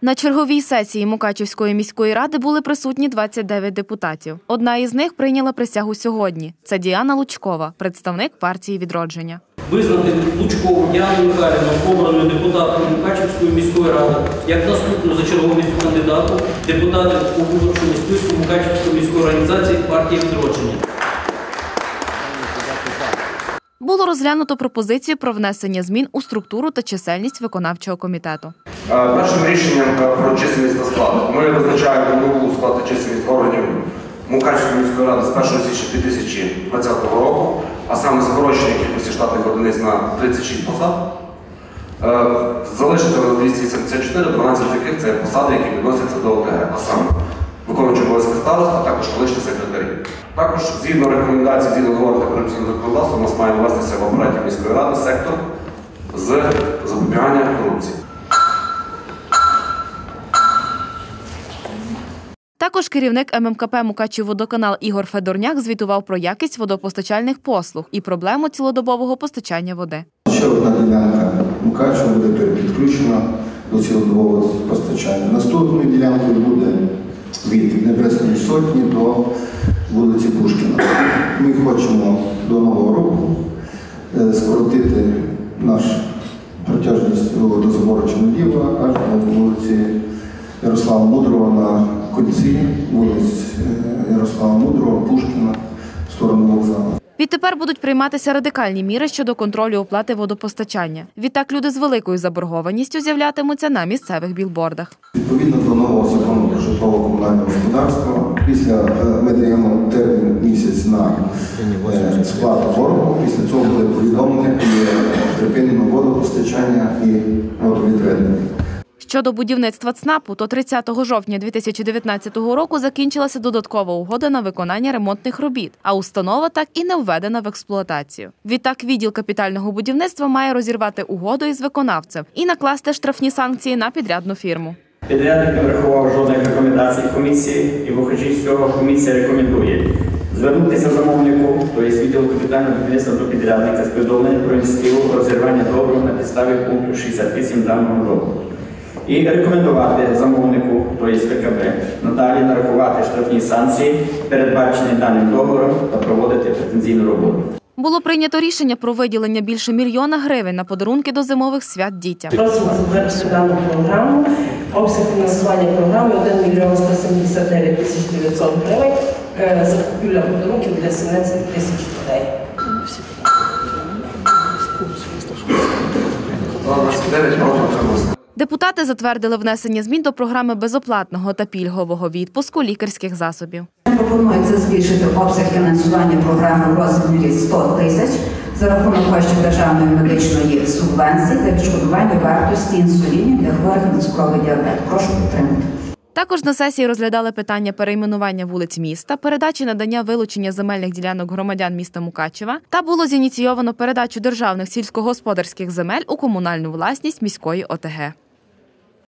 На черговій сесії Мукачівської міської ради були присутні 29 депутатів. Одна із них прийняла присягу сьогодні. Це Діана Лучкова, представник партії «Відродження». Визнати Лучкову Діану Михайлівну обраною депутатом Мукачівської міської ради як наступну за черговістю кандидату депутатів у виборчому списку Мукачівської міської організації партії «Відродження». Було розглянуто пропозицію про внесення змін у структуру та чисельність виконавчого комітету. Першим рішенням про чисельність та склад ми визначаємо нову склад та чисельність органів Мукачівської міської ради з 1 січня 2020 року, а саме скорочення кількості штатних одиниць на 36 посад. Залишиться на 274, 12 з яких це посади, які відносяться до ОТГ, а саме виконуючий обов'язки старост, а також колишні секретарі. Також, згідно рекомендацій, згідно договору та корупційного законодавства, у нас має ввестися в апараті міської ради сектор з запобігання корупції. Також керівник ММКП «Мукачівводоканал» Ігор Федорняк звітував про якість водопостачальних послуг і проблему цілодобового постачання води. Ще одна ділянка Мукачева буде підключена до цілодобового постачання. Наступною ділянкою буде від Небесної Сотні до вулиці Пушкіна. Ми хочемо до Нового року скоротити нашу протяжність водозабору Чорноділа аж до вулиці Ярослава Мудрого на кінці вулиць Ярослава Мудрого, Пушкіна в сторону вокзалу. Відтепер будуть прийматися радикальні міри щодо контролю оплати водопостачання. Відтак люди з великою заборгованістю з'являтимуться на місцевих білбордах. Відповідно до нового закону про житлово-комунальне господарство, після ми даємо термін місяць на сплату боргу, після цього буде повідомлення і припинено водопостачання і водовідведення. Щодо будівництва ЦНАПу, то 30 жовтня 2019 року закінчилася додаткова угода на виконання ремонтних робіт, а установа так і не введена в експлуатацію. Відтак відділ капітального будівництва має розірвати угоду із виконавцем і накласти штрафні санкції на підрядну фірму. Підрядник не врахував жодних рекомендацій комісії і, виходячи з цього, комісія рекомендує звернутися замовнику, тобто відділу капітального будівництва до підрядника з повідомленням про ініціативу розірвання договору на підставі пункту 68 даного договору. І рекомендувати замовнику, тобто ВКБ, надалі нарахувати штрафні санкції, передбачені даним договором, та проводити претензійну роботу. Було прийнято рішення про виділення більше 1 мільйона гривень на подарунки до зимових свят дітям. Просимо затвердити дану програму. Обсяг фінансування програми 1 мільйон 179 тисяч 900 гривень. Закупівля подарунків для 17 тисяч дітей. Депутати затвердили внесення змін до програми безоплатного та пільгового відпуску лікарських засобів. Пропонується збільшити обсяг фінансування програми в розмірі 100 тисяч за рахунок коштів державної медичної субвенції та відшкодування вартості інсулінів для хворих на цукровий діабет. Прошу підтримати. Також на сесії розглядали питання перейменування вулиць міста, передачі надання вилучення земельних ділянок громадян міста Мукачева та було зініційовано передачу державних сільськогосподарських земель у комунальну власність міської ОТГ.